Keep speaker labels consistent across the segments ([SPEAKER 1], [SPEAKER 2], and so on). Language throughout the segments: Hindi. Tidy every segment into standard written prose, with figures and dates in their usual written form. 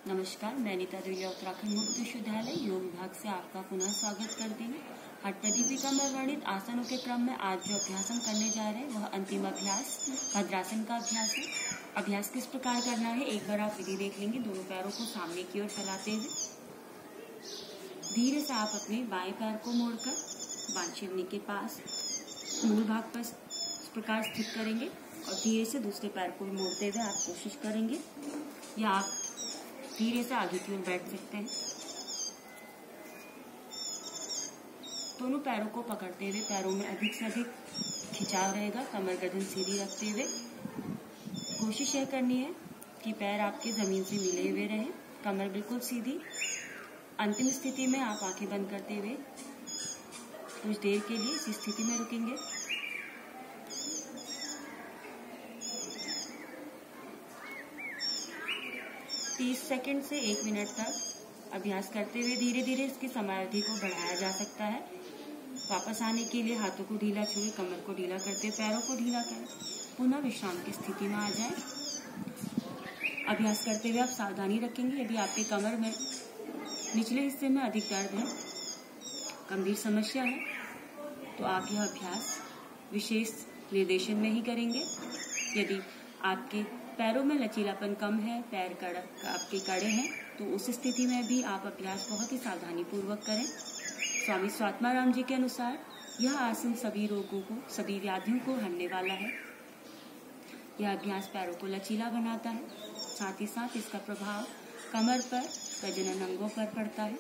[SPEAKER 1] नमस्कार, मैं नीता दुलिया उत्तराखंड मुक्त विश्वविद्यालय योग विभाग से आपका पुनः स्वागत करती हूँ। हठ प्रदीपिका में वर्णित आसनों के क्रम में आज जो अभ्यास हम करने जा रहे हैं वह अंतिम अभ्यास भद्रासन का अभ्यास है। अभ्यास किस प्रकार करना है एक बार आप विधि देख लेंगे। दोनों पैरों को सामने की ओर फैलाते हुए धीरे से आप अपने बाएं पैर को मोड़कर बांछिवनी के पास मूल भाग पर इस प्रकार स्थित करेंगे और धीरे से दूसरे पैर को मोड़ते हुए आप कोशिश करेंगे या आप धीरे से आगे की ओर बैठ सकते हैं। दोनों पैरों को पकड़ते हुए पैरों में अधिक से अधिक खिंचाव रहेगा। कमर गर्दन सीधी रखते हुए कोशिश यह करनी है कि पैर आपके जमीन से मिले हुए रहें, कमर बिल्कुल सीधी। अंतिम स्थिति में आप आंखें बंद करते हुए कुछ देर के लिए इस स्थिति में रुकेंगे। तीस सेकंड से 1 मिनट तक अभ्यास करते हुए धीरे धीरे इसकी समयावधि को बढ़ाया जा सकता है। वापस आने के लिए हाथों को ढीला छुए, कमर को ढीला करते, पैरों को ढीला करें, पुनः विश्राम की स्थिति में आ जाएं। अभ्यास करते हुए आप सावधानी रखेंगे यदि आपकी कमर में निचले हिस्से में अधिक दर्द है, गंभीर समस्या है, तो आप यह अभ्यास विशेष निर्देशन में ही करेंगे। यदि आपके पैरों में लचीलापन कम है, पैर आपके कड़े हैं, तो उस स्थिति में भी आप अभ्यास बहुत ही सावधानी पूर्वक करें। स्वामी स्वात्माराम जी के अनुसार यह आसन सभी रोगों को, सभी व्याधियों को हरने वाला है। यह अभ्यास पैरों को लचीला बनाता है, साथ ही साथ इसका प्रभाव कमर पर, प्रजनन अंगों पर पड़ता है।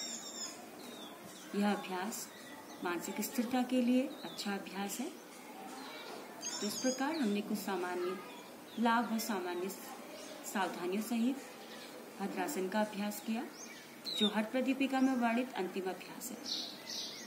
[SPEAKER 1] यह अभ्यास मानसिक स्थिरता के लिए अच्छा अभ्यास है। तो इस प्रकार हमने कुछ सामान्य लाभ और सामान्य सावधानियों सहित भद्रासन का अभ्यास किया, जो हठ प्रदीपिका में वर्णित अंतिम अभ्यास है।